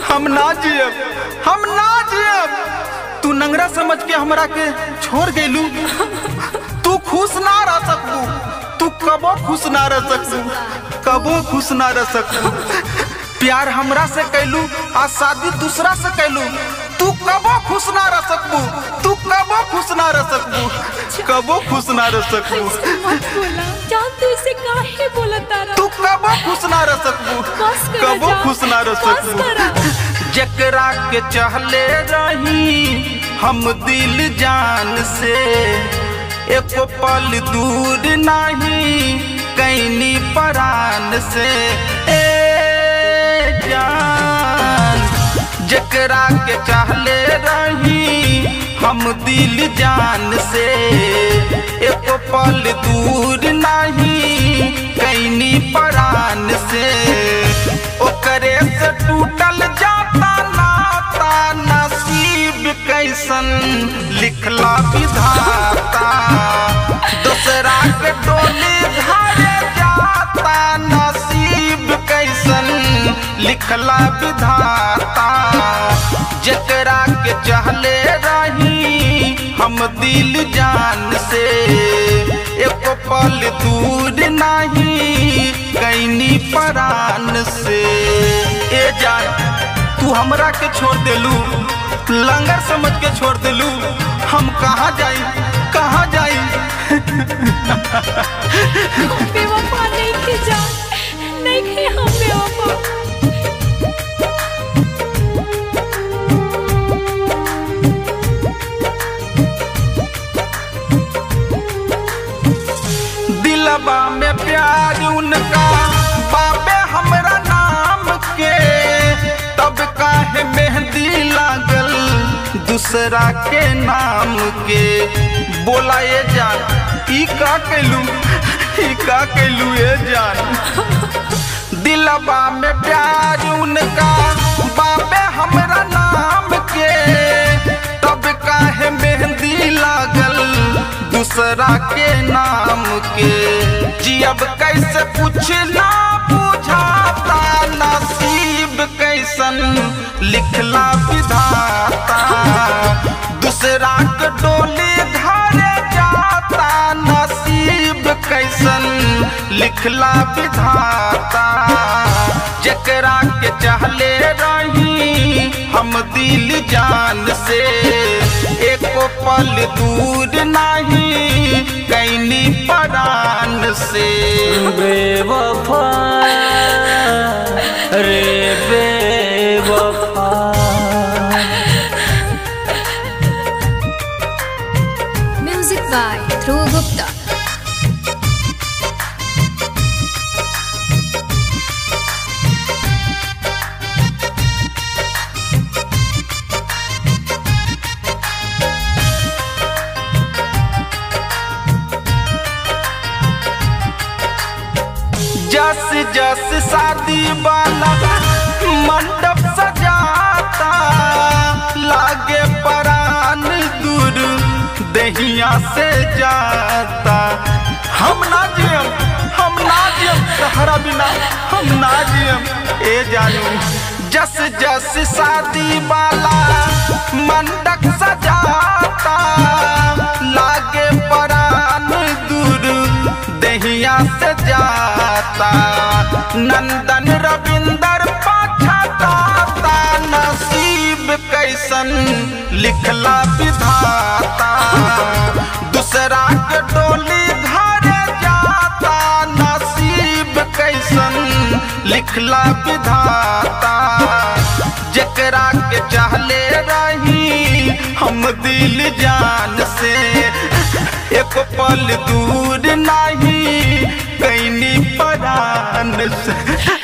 हम ना जियब। तू नंगरा समझ के हमरा के छोड़ गेलू। तू खुश ना रह सकबू, तू कबो खुश ना रह सकबू। प्यार हमरा से कैलू आ शादी दूसरा से कैलू। तू कबो खुश ना रह सकबू, तू कबो खुश ना रह सकबू। तू कबो खुश ना रह सकबू। जकरा के चहले रही हम दिल जान से, एको पल दूर नहीं कैनी परान से। ए जान, जकरा के चहले रही हम दिल जान से, एको पल दूर नहीं कैनी परान से। ओकरे से टूटल जाता नाता, नसीब कैसन लिखला विधाता। दूसरा के डोली धारे जाता, नसीब कैसन लिखला विधाता। जकरा के चहले रही हम दिल जान से, एको पल दूर नहीं कैनी परान से। ए जान, तू हमरा के छोड़ देलू, लंगर समझ के छोड़ देलू। हम कहाँ जाई, कहाँ जाई? बेवफा नहीं के जान, नहीं के हम बेवफा। दिलबा में प्यार उनका बाबे हमरा नाम के, तब काहे मेहंदी लागल दूसरा के नाम के। बोला ये जान, ई का कैलू ये जान। दिलबा में प्यार उनका बाबे हमरा नाम के, तब काहे मेहंदी लागल दूसरा के नाम के। जियब कैसे पूछना बुझाता, नसीब कैसन लिखला विधाता। दूसरा के डोली धारे जाता, नसीब कैसन लिखला विधाता। जकरा के चहले रही हम दिल जान से, एको पल दूर नहीं कैनी परान से। बेवफा रे बेवफा। Music by Dhruv Gupta. जस जस शादी वाला मंडप सजाता, लागे परान दूर दहिया से जाता। हम ना जियम तहरा बिना, हम ना जियम। ए जानू, जस जस शादी वाला मंडप सजाता, लागे परान दूर दहिया से जाता। नंदन रविंदर पाछाता, नसीब कैसन लिखला विधाता। दूसरा के डोली धारे जाता, नसीब कैसन लिखला विधाता। जकरा के चहले रही हम दिल जान से, एक पल दूर नहीं कैनी परान से।